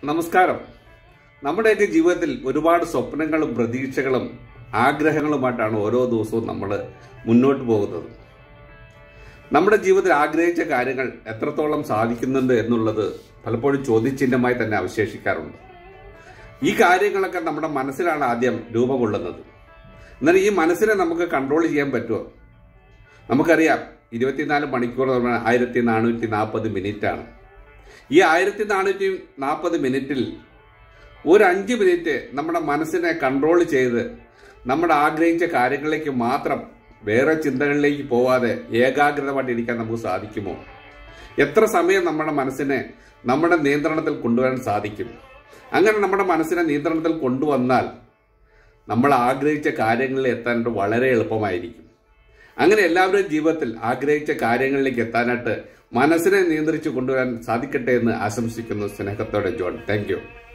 നമസ്കാരം. നമ്മുടെയൊക്കെ ജീവിതത്തിൽ ഒരുപാട് സ്വപ്നങ്ങളും പ്രതീക്ഷകളും ആഗ്രഹങ്ങളുമായിട്ടാണ് ഓരോ ദിവസവും നമ്മൾ മുന്നോട്ട് പോകുന്നത്. നമ്മുടെ ജീവിതത്തിൽ ആഗ്രഹിച്ച കാര്യങ്ങൾ എത്രത്തോളം സാധിക്കുന്നുണ്ട് എന്നുള്ളത് പലപ്പോഴും ചോദ്യചിഹ്നമായി തന്നെ അവശേഷിക്കാറുണ്ട്. ഈ കാര്യങ്ങളൊക്കെ നമ്മുടെ മനസ്സിലാണ് ആദ്യം രൂപം കൊള്ളുന്നത്. എന്നാൽ ഈ മനസ്സിനെ നമുക്ക് കൺട്രോൾ ചെയ്യാൻ പറ്റുമോ? നമുക്കറിയാം, 24 മണിക്കൂർ 1440 മിനിറ്റാണ്. ഈ 1440 മിനിറ്റിൽ ഒരു 5 മിനിറ്റ് നമ്മുടെ മനസ്സിനെ കൺട്രോൾ ചെയ്ത് നമ്മുടെ ആഗ്രഹിച്ച കാര്യങ്ങളിലേക്ക് മാത്രം, വേറെ ചിന്തകളിലേക്ക് പോവാതെ ഏകാഗ്രതമായിട്ടിരിക്കാൻ നമുക്ക് സാധിക്കുമോ? എത്ര സമയം നമ്മുടെ മനസ്സിനെ നമ്മുടെ നിയന്ത്രണത്തിൽ കൊണ്ടുവരാൻ സാധിക്കും? അങ്ങനെ നമ്മുടെ മനസ്സിനെ നിയന്ത്രണത്തിൽ കൊണ്ടുവന്നാൽ നമ്മൾ ആഗ്രഹിച്ച കാര്യങ്ങളിൽ എത്താനായിട്ട് വളരെ എളുപ്പമായിരിക്കും. അങ്ങനെ എല്ലാവരുടെയും ജീവിതത്തിൽ ആഗ്രഹിച്ച കാര്യങ്ങളിലേക്ക് എത്താനായിട്ട് മനസ്സിനെ നിയന്ത്രിച്ചു കൊണ്ടുവരാൻ സാധിക്കട്ടെ എന്ന് ആശംസിക്കുന്നു. സ്നേഹത്തോടെ ജോൺ. Thank you.